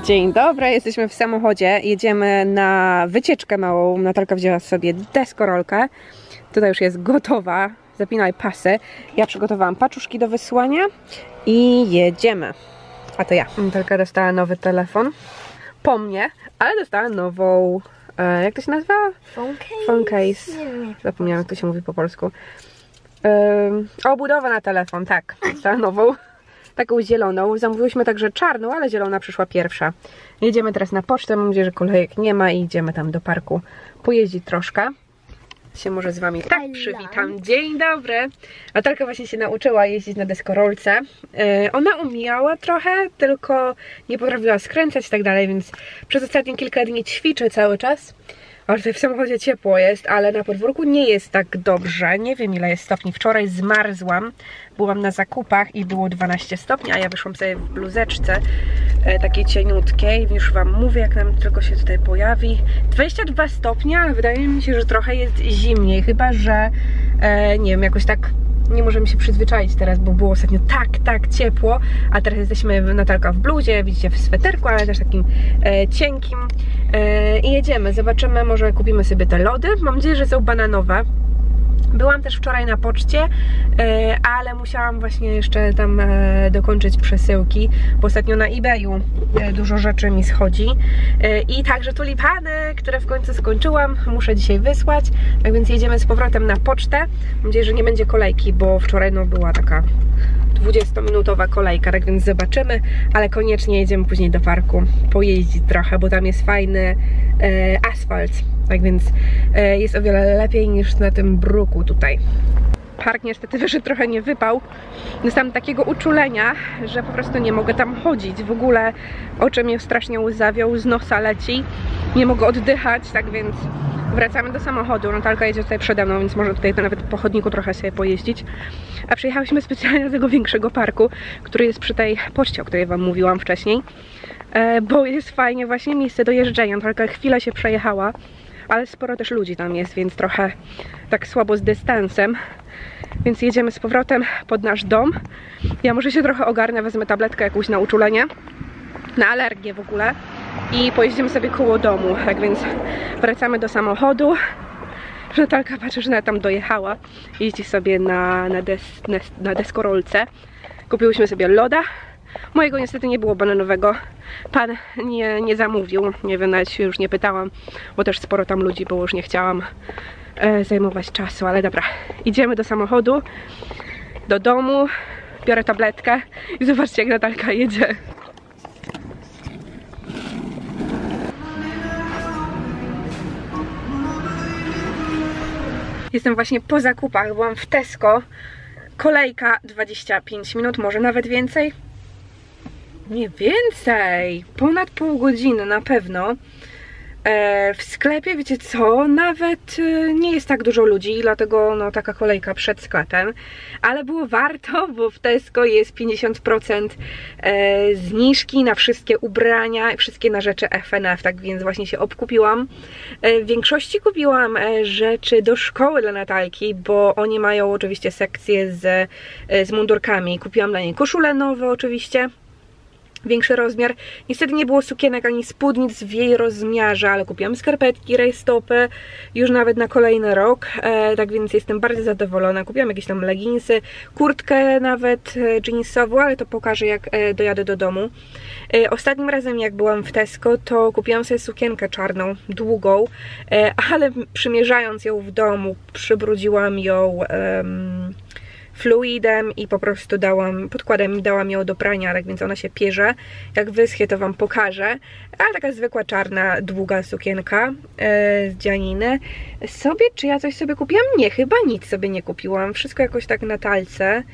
Dzień dobry, jesteśmy w samochodzie, jedziemy na wycieczkę małą. Natalka wzięła sobie deskorolkę, tutaj już jest gotowa, zapinaj pasy. Ja przygotowałam paczuszki do wysłania i jedziemy. A to ja. Natalka dostała nowy telefon po mnie, ale dostała nową, jak to się nazywa? Phone case. Zapomniałam, jak to się mówi po polsku. Obudowę na telefon, tak, dostała nową. Taką zieloną. Zamówiłyśmy także czarną, ale zielona przyszła pierwsza. Jedziemy teraz na pocztę. Mam nadzieję, że kolejek nie ma i idziemy tam do parku pojeździć troszkę. Się może z wami tak przywitam. Dzień dobry. Natalka właśnie się nauczyła jeździć na deskorolce. Ona umiała trochę, tylko nie potrafiła skręcać i tak dalej, więc przez ostatnie kilka dni ćwiczy cały czas. Ale tutaj w samochodzie ciepło jest, ale na podwórku nie jest tak dobrze. Nie wiem, ile jest stopni. Wczoraj zmarzłam. Byłam na zakupach i było 12 stopni, a ja wyszłam sobie w bluzeczce takiej cieniutkiej. Już wam mówię, jak nam tylko się tutaj pojawi. 22 stopnie, ale wydaje mi się, że trochę jest zimniej. Chyba że, nie wiem, jakoś tak nie możemy się przyzwyczaić teraz, bo było ostatnio tak ciepło, a teraz jesteśmy, Natalka w bluzie, widzicie, w sweterku, ale też takim cienkim i jedziemy, zobaczymy, może kupimy sobie te lody, mam nadzieję, że są bananowe. Byłam też wczoraj na poczcie, ale musiałam właśnie jeszcze tam dokończyć przesyłki, bo ostatnio na eBayu dużo rzeczy mi schodzi. I także tulipany, które w końcu skończyłam, muszę dzisiaj wysłać. Tak więc jedziemy z powrotem na pocztę. Mam nadzieję, że nie będzie kolejki, bo wczoraj no, była taka 20-minutowa kolejka, tak więc zobaczymy, ale koniecznie jedziemy później do parku pojeździć trochę, bo tam jest fajny asfalt, tak więc jest o wiele lepiej niż na tym bruku tutaj. Park niestety wyszedł trochę nie wypał. Dostałam takiego uczulenia, że po prostu nie mogę tam chodzić. W ogóle oczy mnie strasznie łzawią, z nosa leci. Nie mogę oddychać, tak więc wracamy do samochodu. Natalka jedzie tutaj przede mną, więc może tutaj nawet po chodniku trochę sobie pojeździć. A przyjechałyśmy specjalnie do tego większego parku, który jest przy tej poczcie, o której wam mówiłam wcześniej. Bo jest fajnie właśnie miejsce do jeżdżenia. Natalka chwilę się przejechała, ale sporo też ludzi tam jest, więc trochę tak słabo z dystansem. Więc jedziemy z powrotem pod nasz dom. Ja może się trochę ogarnę, wezmę tabletkę jakąś na uczulenie, na alergię w ogóle i pojeździmy sobie koło domu. Tak więc wracamy do samochodu. Natalka, patrzę, że ona tam dojechała. Jeździ sobie na deskorolce. Kupiłyśmy sobie loda. Mojego niestety nie było bananowego. Pan nie zamówił. Nie wiem, nawet się już nie pytałam, bo też sporo tam ludzi było, już nie chciałam zajmować czasu, ale dobra. Idziemy do samochodu, do domu, biorę tabletkę i zobaczcie, jak Natalka jedzie. Jestem właśnie po zakupach, byłam w Tesco. Kolejka 25 minut, może nawet więcej. Nie więcej, ponad pół godziny na pewno. W sklepie, wiecie co, nawet nie jest tak dużo ludzi, dlatego no, taka kolejka przed sklepem, ale było warto, bo w Tesco jest 50% zniżki na wszystkie ubrania i wszystkie na rzeczy FNF, tak więc właśnie się obkupiłam. W większości kupiłam rzeczy do szkoły dla Natalki, bo oni mają oczywiście sekcję z mundurkami. Kupiłam dla niej koszule nowe oczywiście, większy rozmiar. Niestety nie było sukienek ani spódnic w jej rozmiarze, ale kupiłam skarpetki, rajstopy już nawet na kolejny rok, tak więc jestem bardzo zadowolona. Kupiłam jakieś tam leginsy, kurtkę nawet jeansową, ale to pokażę, jak dojadę do domu. Ostatnim razem, jak byłam w Tesco, to kupiłam sobie sukienkę czarną, długą, ale przymierzając ją w domu, przybrudziłam ją fluidem i po prostu podkładem dałam ją do prania, tak więc ona się pierze. Jak wyschnie, to wam pokażę. Ale taka zwykła czarna, długa sukienka z dzianiny. Czy ja coś sobie kupiłam? Nie, chyba nic sobie nie kupiłam. Wszystko jakoś tak na talce.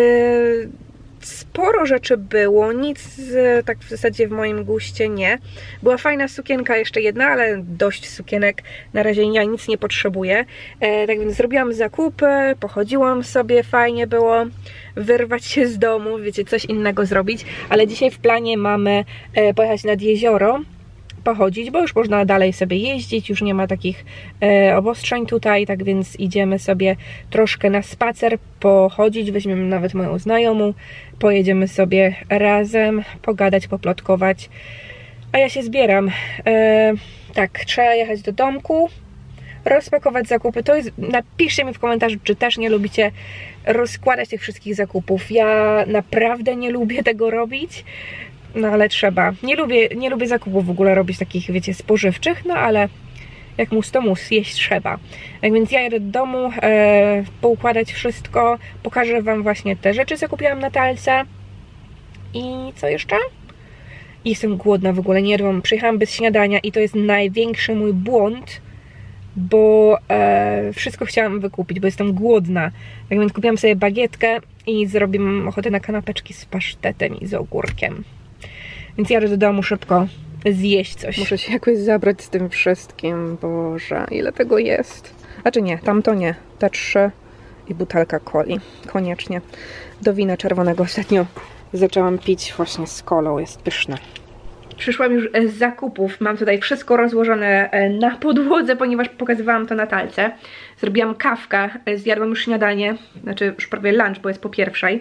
Sporo rzeczy było, nic tak w zasadzie w moim guście nie. Była fajna sukienka jeszcze jedna, ale dość sukienek, na razie ja nic nie potrzebuję. Tak więc zrobiłam zakupy, pochodziłam sobie, fajnie było wyrwać się z domu, wiecie, coś innego zrobić. Ale dzisiaj w planie mamy pojechać nad jezioro, pochodzić, bo już można dalej sobie jeździć, już nie ma takich obostrzeń tutaj, tak więc idziemy sobie troszkę na spacer, pochodzić, weźmiemy nawet moją znajomą, pojedziemy sobie razem, pogadać, poplotkować. A ja się zbieram. Tak, trzeba jechać do domku, rozpakować zakupy. To jest, napiszcie mi w komentarzu, czy też nie lubicie rozkładać tych wszystkich zakupów. Ja naprawdę nie lubię tego robić, no ale trzeba. Nie lubię zakupów w ogóle robić takich, wiecie, spożywczych, no ale jak mus to mus, jeść trzeba. Tak więc ja jadę do domu, poukładać wszystko, pokażę wam właśnie te rzeczy, co kupiłam na talce. I co jeszcze? Jestem głodna w ogóle, nie jadłam, przyjechałam bez śniadania i to jest największy mój błąd, bo wszystko chciałam wykupić, bo jestem głodna. Tak więc kupiłam sobie bagietkę i zrobię ochotę na kanapeczki z pasztetem i z ogórkiem. Więc jadę do domu szybko zjeść coś. Muszę się jakoś zabrać z tym wszystkim. Boże, ile tego jest. Znaczy nie, tamto nie. Te 3 i butelka coli. Koniecznie. Do wina czerwonego ostatnio zaczęłam pić właśnie z kolą. Jest pyszne. Przyszłam już z zakupów. Mam tutaj wszystko rozłożone na podłodze, ponieważ pokazywałam to na talce. Zrobiłam kawkę, zjadłam już śniadanie, znaczy już prawie lunch, bo jest po 1:00.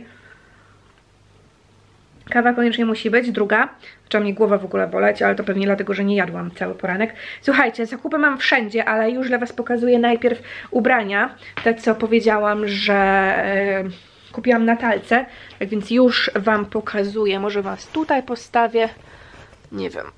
Kawa koniecznie musi być, druga. Zaczęła mnie głowa w ogóle boleć, ale to pewnie dlatego, że nie jadłam cały poranek. Słuchajcie, zakupy mam wszędzie, ale już dla was pokazuję najpierw ubrania. Te, co powiedziałam, że kupiłam na talce. Tak więc już wam pokazuję. Może was tutaj postawię. Nie wiem.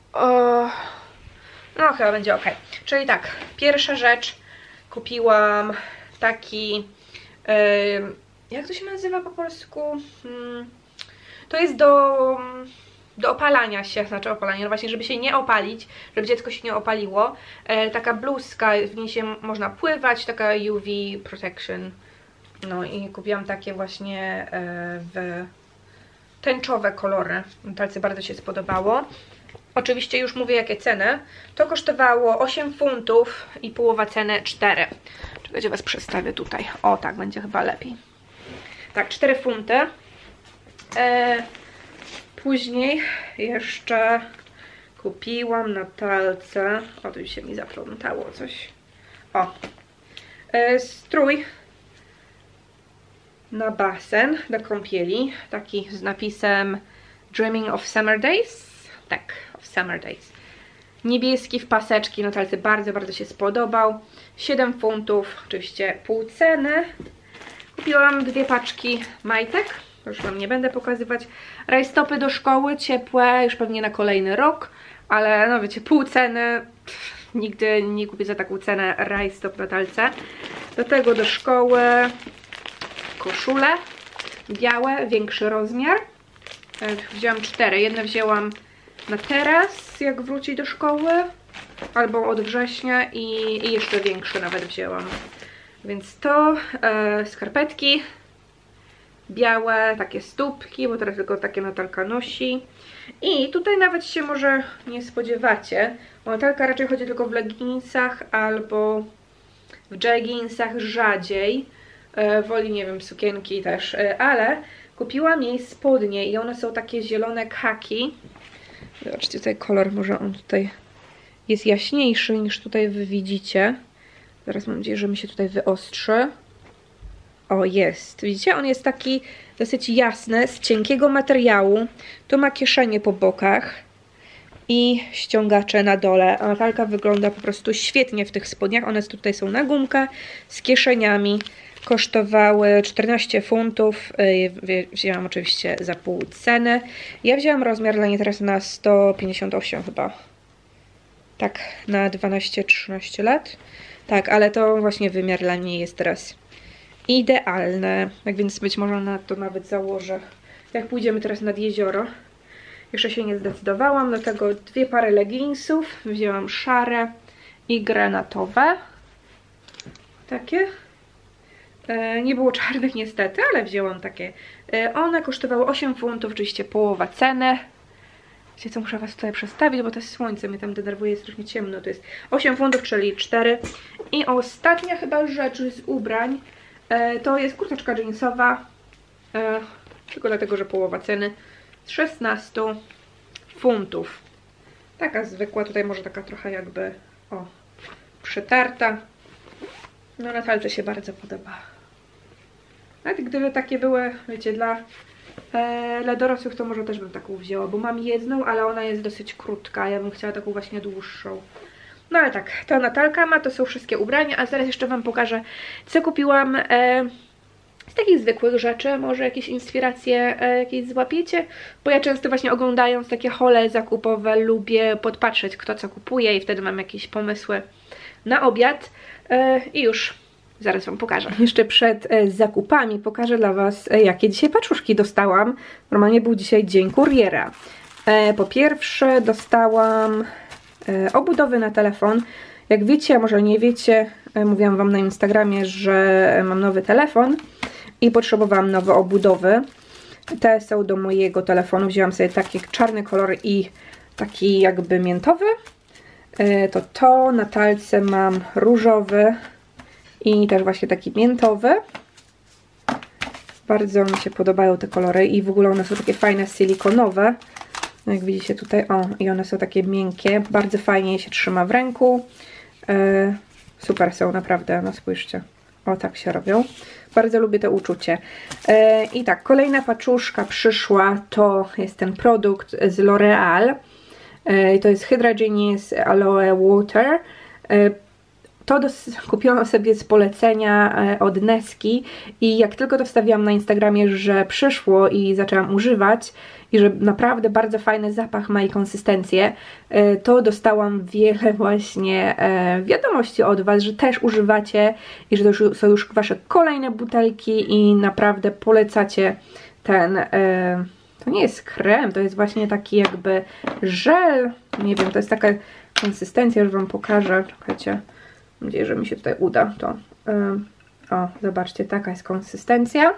No chyba będzie ok. Czyli tak, pierwsza rzecz. Kupiłam taki... jak to się nazywa po polsku? To jest do opalania się, znaczy opalania, no właśnie, żeby się nie opalić, żeby dziecko się nie opaliło. Taka bluzka, w niej się można pływać, taka UV protection. No i kupiłam takie właśnie w tęczowe kolory. Talce bardzo się spodobało. Oczywiście już mówię jakie ceny. To kosztowało 8 funtów i połowa ceny 4. Czekajcie, was przestawię tutaj. O, tak, będzie chyba lepiej. Tak, 4 funty. Później jeszcze kupiłam na talce, o tu się mi zaplątało coś, strój na basen do kąpieli, taki z napisem Dreaming of Summer Days, tak, of Summer Days, niebieski w paseczki, na talce bardzo, bardzo się spodobał, 7 funtów, oczywiście pół ceny. Kupiłam 2 paczki majtek. Już wam nie będę pokazywać. Rajstopy do szkoły, ciepłe, już pewnie na kolejny rok, ale no wiecie, pół ceny, nigdy nie kupię za taką cenę rajstop na talce. Do tego do szkoły koszule białe, większy rozmiar. Wzięłam 4, jedne wzięłam na teraz, jak wróci do szkoły, albo od września i jeszcze większe nawet wzięłam. Więc to, skarpetki białe, takie stópki, bo teraz tylko takie Natalka nosi. I tutaj nawet się może nie spodziewacie, bo Natalka raczej chodzi tylko w leginsach albo w jeggingsach rzadziej. Woli, nie wiem, sukienki też, ale kupiłam jej spodnie i one są takie zielone khaki. Zobaczcie, tutaj kolor, może on tutaj jest jaśniejszy niż tutaj wy widzicie. Zaraz mam nadzieję, że mi się tutaj wyostrzy. O, jest. Widzicie? On jest taki dosyć jasny, z cienkiego materiału. Tu ma kieszenie po bokach i ściągacze na dole. A Natalka wygląda po prostu świetnie w tych spodniach. One tutaj są na gumkę, z kieszeniami. Kosztowały 14 funtów. Wzięłam oczywiście za pół ceny. Ja wzięłam rozmiar dla niej teraz na 158 chyba. Tak, na 12-13 lat. Tak, ale to właśnie wymiar dla niej jest teraz idealne. Tak więc być może na to nawet założę. Jak pójdziemy teraz nad jezioro. Jeszcze się nie zdecydowałam. Do tego 2 pary leginsów. Wzięłam szare i granatowe. Takie. Nie było czarnych niestety, ale wzięłam takie. One kosztowały 8 funtów, oczywiście połowa ceny. Wiecie co, muszę was tutaj przestawić, bo to słońce mnie tam denerwuje, jest trochę ciemno. To jest 8 funtów, czyli 4. I ostatnia chyba rzecz z ubrań to jest kurteczka jeansowa. Tylko dlatego, że połowa ceny z 16 funtów. Taka zwykła, tutaj może taka trochę jakby przetarta. No Natalce się bardzo podoba. Nawet gdyby takie były, wiecie, dla Dla dorosłych to może też bym taką wzięła, bo mam jedną, ale ona jest dosyć krótka. Ja bym chciała taką właśnie dłuższą. No ale tak, to Natalka ma, to są wszystkie ubrania, a zaraz jeszcze wam pokażę, co kupiłam z takich zwykłych rzeczy. Może jakieś inspiracje jakieś złapiecie, bo ja często właśnie oglądając takie hole zakupowe lubię podpatrzeć, kto co kupuje i wtedy mam jakieś pomysły na obiad. I już zaraz wam pokażę. Jeszcze przed zakupami pokażę dla was, jakie dzisiaj paczuszki dostałam. Normalnie był dzisiaj dzień kuriera. Po pierwsze dostałam obudowy na telefon. Jak wiecie, a może nie wiecie, mówiłam wam na Instagramie, że mam nowy telefon i potrzebowałam nowe obudowy. Te są do mojego telefonu. Wzięłam sobie taki czarny kolor i taki jakby miętowy. To na talce mam różowy i też właśnie taki miętowy. Bardzo mi się podobają te kolory i w ogóle one są takie fajne, silikonowe. Jak widzicie tutaj, o, i one są takie miękkie. Bardzo fajnie się trzyma w ręku. Super są, naprawdę, no spójrzcie. O, tak się robią. Bardzo lubię to uczucie. I tak, kolejna paczuszka przyszła, to jest ten produkt z L'Oreal. To jest Hydra Genius Aloe Water. To kupiłam sobie z polecenia od Neski i jak tylko to wstawiłam na Instagramie, że przyszło i zaczęłam używać i że naprawdę bardzo fajny zapach ma i konsystencję, to dostałam wiele właśnie wiadomości od was, że też używacie i że to już są już wasze kolejne butelki i naprawdę polecacie ten... To nie jest krem, to jest właśnie taki jakby żel, nie wiem, to jest taka konsystencja, że wam pokażę, czekajcie. Mam nadzieję, że mi się tutaj uda to. O, zobaczcie, taka jest konsystencja.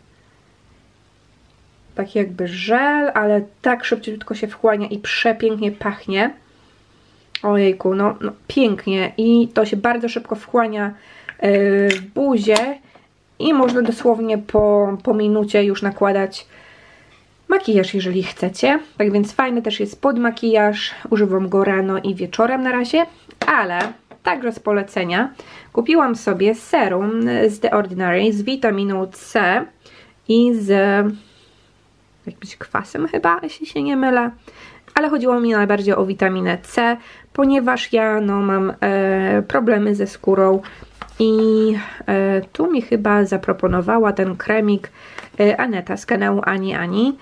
Taki jakby żel, ale tak szybciutko się wchłania i przepięknie pachnie. Ojejku, no pięknie. I to się bardzo szybko wchłania w buzie i można dosłownie po minucie już nakładać makijaż, jeżeli chcecie. Tak więc fajny też jest pod makijaż. Używam go rano i wieczorem na razie, ale... Także z polecenia kupiłam sobie serum z The Ordinary z witaminą C i z jakimś kwasem chyba, jeśli się nie mylę. Ale chodziło mi najbardziej o witaminę C, ponieważ ja mam problemy ze skórą i tu mi chyba zaproponowała ten kremik Aneta z kanału Ani.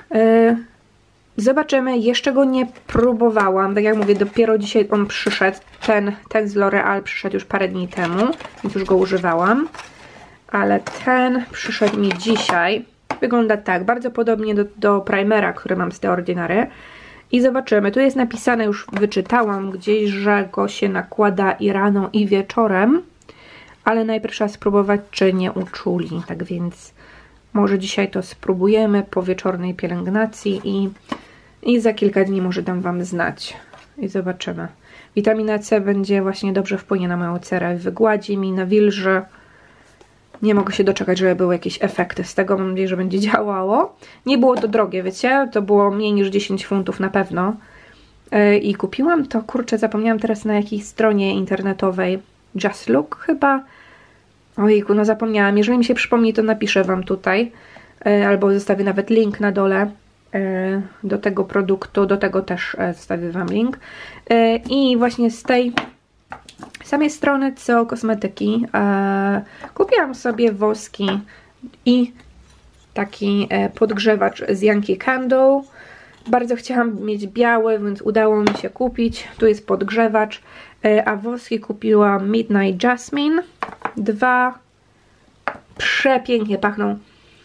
Zobaczymy, jeszcze go nie próbowałam, tak jak mówię, dopiero dzisiaj on przyszedł, ten z L'Oreal przyszedł już parę dni temu, więc już go używałam, ale ten przyszedł mi dzisiaj, wygląda tak, bardzo podobnie do primera, który mam z The Ordinary i zobaczymy, tu jest napisane, już wyczytałam gdzieś, że go się nakłada i rano i wieczorem, ale najpierw trzeba spróbować, czy nie uczuli, tak więc może dzisiaj to spróbujemy po wieczornej pielęgnacji i za kilka dni może dam wam znać i zobaczymy. Witamina C będzie właśnie dobrze wpłynie na moją cerę, wygładzi mi, nawilży. Nie mogę się doczekać, żeby były jakieś efekty z tego, mam nadzieję, że będzie działało. Nie było to drogie, wiecie, to było mniej niż 10 funtów na pewno. I kupiłam to, kurczę, zapomniałam teraz na jakiej stronie internetowej, Just Look chyba. Ojejku, no zapomniałam. Jeżeli mi się przypomni, to napiszę wam tutaj. Albo zostawię nawet link na dole do tego produktu. Do tego też zostawię wam link. I właśnie z tej samej strony co kosmetyki kupiłam sobie woski i taki podgrzewacz z Yankee Candle. Bardzo chciałam mieć biały, więc udało mi się kupić. Tu jest podgrzewacz. A woski kupiłam Midnight Jasmine. 2. Przepięknie pachną.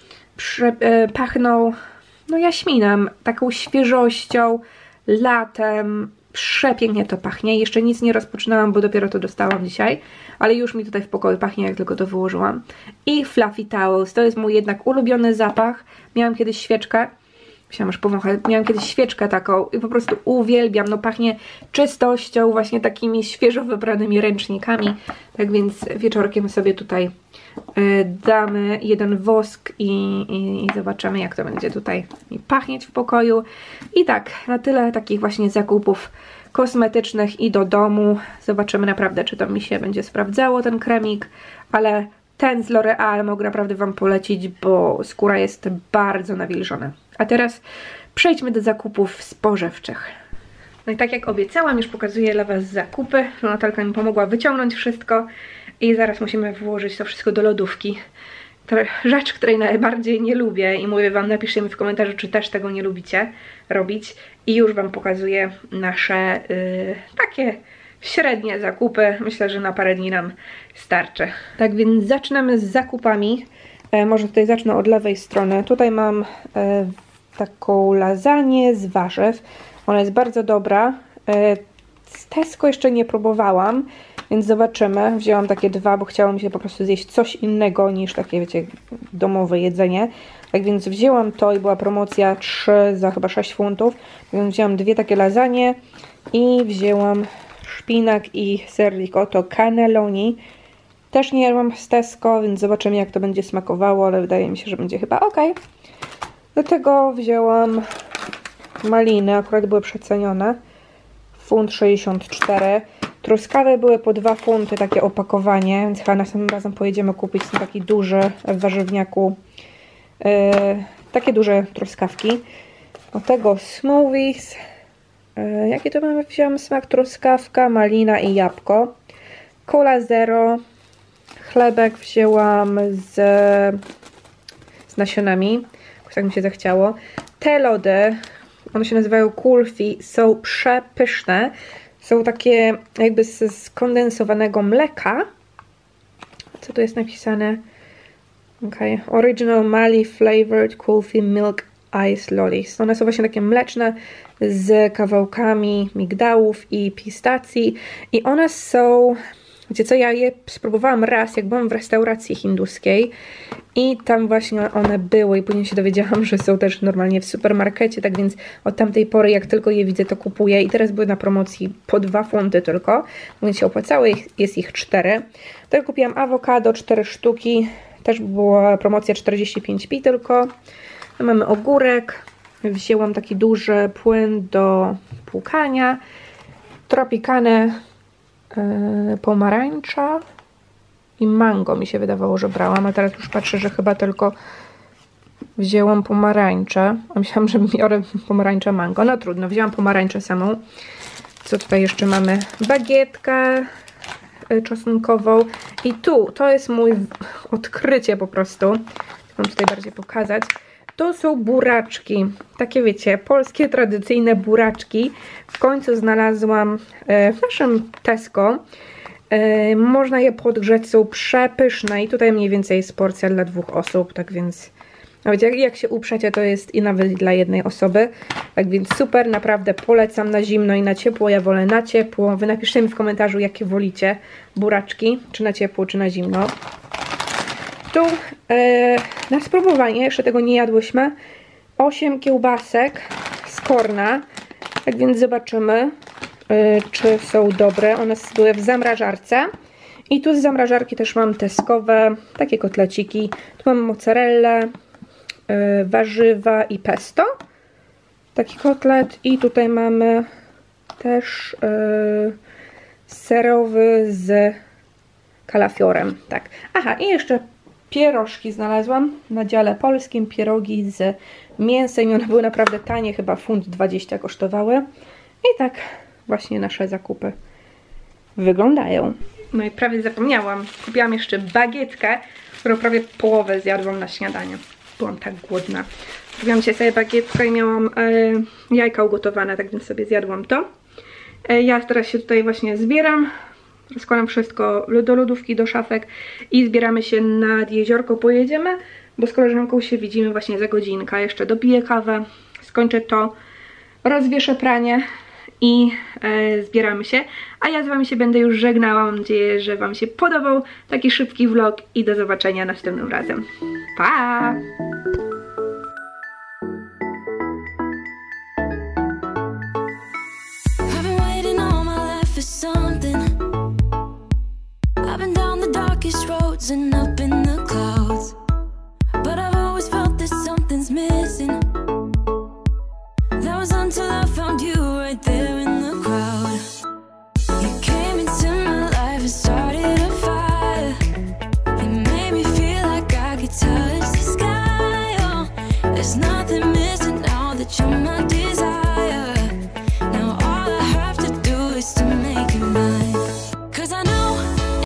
Pachną no jaśminem, taką świeżością, latem. Przepięknie to pachnie. Jeszcze nic nie rozpoczynałam, bo dopiero to dostałam dzisiaj, ale już mi tutaj w pokoju pachnie, jak tylko to wyłożyłam. I Fluffy Towels. To jest mój jednak ulubiony zapach. Miałam kiedyś świeczkę. Musiałam już powąchać. Miałam kiedyś świeczkę taką i po prostu uwielbiam. No pachnie czystością, właśnie takimi świeżo wybranymi ręcznikami. Tak więc wieczorkiem sobie tutaj damy jeden wosk i zobaczymy, jak to będzie tutaj pachnieć w pokoju. I tak, na tyle takich właśnie zakupów kosmetycznych i do domu. Zobaczymy naprawdę, czy to mi się będzie sprawdzało, ten kremik, ale ten z L'Oreal mogę naprawdę Wam polecić, bo skóra jest bardzo nawilżona. A teraz przejdźmy do zakupów spożywczych. No i tak jak obiecałam, już pokazuję dla Was zakupy. Natalka mi pomogła wyciągnąć wszystko i zaraz musimy włożyć to wszystko do lodówki. To rzecz, której najbardziej nie lubię i mówię Wam, napiszcie mi w komentarzu, czy też tego nie lubicie robić. I już Wam pokazuję nasze takie średnie zakupy. Myślę, że na parę dni nam starczy. Tak więc zaczynamy z zakupami. Może tutaj zacznę od lewej strony. Tutaj mam taką lasagne z warzyw. Ona jest bardzo dobra. Z Tesco jeszcze nie próbowałam, więc zobaczymy. Wzięłam takie dwa, bo chciało mi się po prostu zjeść coś innego niż takie, wiecie, domowe jedzenie. Tak więc wzięłam to i była promocja 3 za chyba 6 funtów. Tak więc wzięłam dwie takie lasagne i wzięłam szpinak i ser ricotta cannelloni. Też nie jadłam z Tesco, więc zobaczymy, jak to będzie smakowało, ale wydaje mi się, że będzie chyba ok. Do tego wzięłam maliny, akurat były przecenione. Funt 64. Truskawy były po 2 funty, takie opakowanie, więc chyba następnym razem pojedziemy kupić taki duży w warzywniaku. Takie duże truskawki. Do tego smoothies. Jakie to mamy? Wziąłem smak truskawka, malina i jabłko. Cola zero. Chlebek wzięłam z nasionami. Tak mi się zachciało. Te lody, one się nazywają Kulfi, są przepyszne. Są takie jakby z skondensowanego mleka. Co tu jest napisane? Okay. Original Mali Flavored Kulfi Milk Ice Lollies. One są właśnie takie mleczne z kawałkami migdałów i pistacji. I one są... Wiecie co, ja je spróbowałam raz, jak byłam w restauracji hinduskiej i tam właśnie one były i później się dowiedziałam, że są też normalnie w supermarkecie, tak więc od tamtej pory jak tylko je widzę, to kupuję i teraz były na promocji po 2 funty tylko, więc się opłacały, jest ich 4. Tutaj kupiłam awokado, 4 sztuki, też była promocja 45p tylko. Mamy ogórek, wzięłam taki duży płyn do płukania, Tropicane, pomarańcza i mango mi się wydawało, że brałam, a teraz już patrzę, że chyba tylko wzięłam pomarańczę, a myślałam, że biorę pomarańczę mango, no trudno, wzięłam pomarańczę samą. Co tutaj jeszcze mamy? Bagietkę czosnkową i to jest mój odkrycie po prostu, mam tutaj bardziej pokazać. To są buraczki, takie wiecie, polskie tradycyjne buraczki. W końcu znalazłam w naszym Tesco. Można je podgrzeć, są przepyszne i tutaj mniej więcej jest porcja dla 2 osób, tak więc nawet jak się uprzecie, to jest i nawet dla jednej osoby. Tak więc super, naprawdę polecam na zimno i na ciepło, ja wolę na ciepło. Wy napiszcie mi w komentarzu, jakie wolicie buraczki, czy na ciepło, czy na zimno. Tu na spróbowanie, jeszcze tego nie jadłyśmy, 8 kiełbasek z Korna, tak więc zobaczymy, czy są dobre. One były w zamrażarce i tu z zamrażarki też mam teskowe, takie kotleciki. Tu mam mozzarellę, warzywa i pesto, taki kotlet i tutaj mamy też serowy z kalafiorem, tak. Aha, i jeszcze pierożki znalazłam na dziale polskim, pierogi z mięsem i one były naprawdę tanie, chyba funt 20 kosztowały. I tak właśnie nasze zakupy wyglądają. No i prawie zapomniałam, kupiłam jeszcze bagietkę, którą prawie połowę zjadłam na śniadanie. Byłam tak głodna. Kupiłam dzisiaj sobie bagietkę i miałam jajka ugotowane, tak więc sobie zjadłam to. Ja teraz się tutaj właśnie zbieram. Rozkładam wszystko do lodówki, do szafek i zbieramy się nad jeziorko, pojedziemy, bo z koleżanką się widzimy właśnie za godzinkę. Jeszcze dopiję kawę, skończę to, rozwieszę pranie i zbieramy się. A ja z Wami się będę już żegnała. Mam nadzieję, że Wam się podobał taki szybki vlog i do zobaczenia następnym razem. Pa! And up in the clouds, but I've always felt that something's missing. That was until I found you right there in the crowd. You came into my life and started a fire. You made me There's nothing missing now that you're my dear.